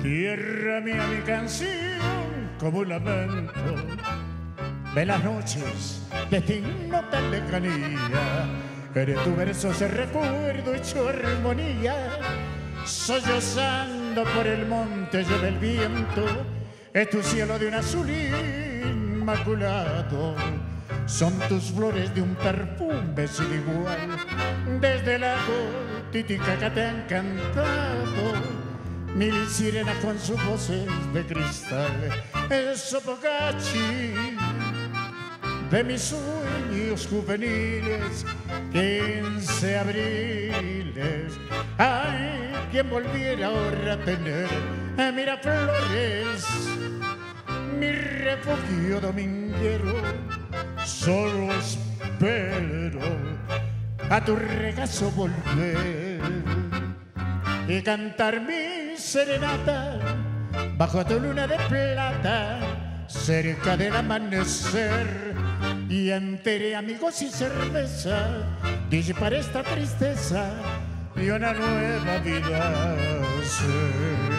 Tierra mía, mi canción como un lamento de las noches de destino tan lejanía. Eres tu verso ese recuerdo hecho armonía. Sollozando por el monte lleva el viento. Es tu cielo de un azul inmaculado. Son tus flores de un perfume sin igual. Desde la Titicaca te han cantado mil sirenas con sus voces de cristal. El Sopocachi de mis sueños juveniles, 15 abriles. Ay, quien volviera ahora a tener Miraflores, mi refugio dominguero. Solo espero a tu regazo volver y cantar mi serenata bajo tu luna de plata, cerca del amanecer. Y entre amigos y cerveza disipar esta tristeza y una nueva vida hacer.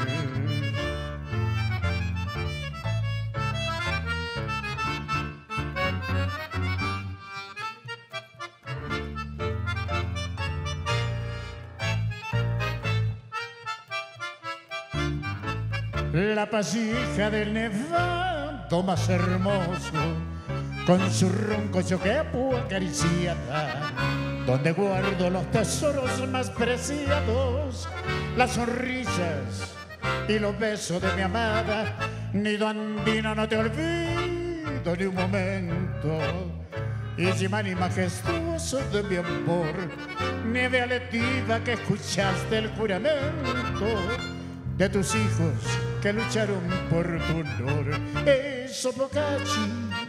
La pasija del nevado más hermoso, con su ronco choquepo acariciada, donde guardo los tesoros más preciados, las sonrisas y los besos de mi amada. Nido andino, no te olvido ni un momento, y Jimani majestuoso de mi amor, nieve aletiva que escuchaste el juramento de tus hijos que lucharon por tu honor. Sopocachi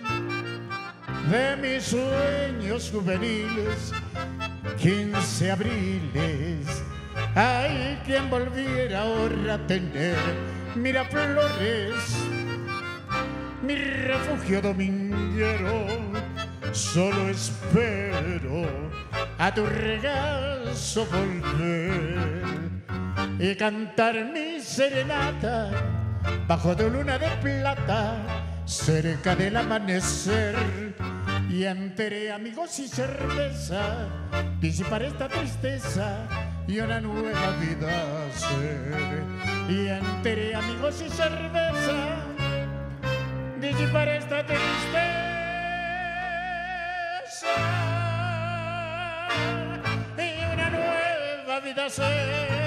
de mis sueños juveniles, 15 abriles. Ay, quien volviera ahora a tener Miraflores, mi refugio dominguero. Solo espero a tu regazo volver y cantar mi serenata bajo tu luna de plata, cerca del amanecer. Y entre amigos y cerveza disipar esta tristeza y una nueva vida hacer. Y entre amigos y cerveza disipar esta tristeza y una nueva vida hacer.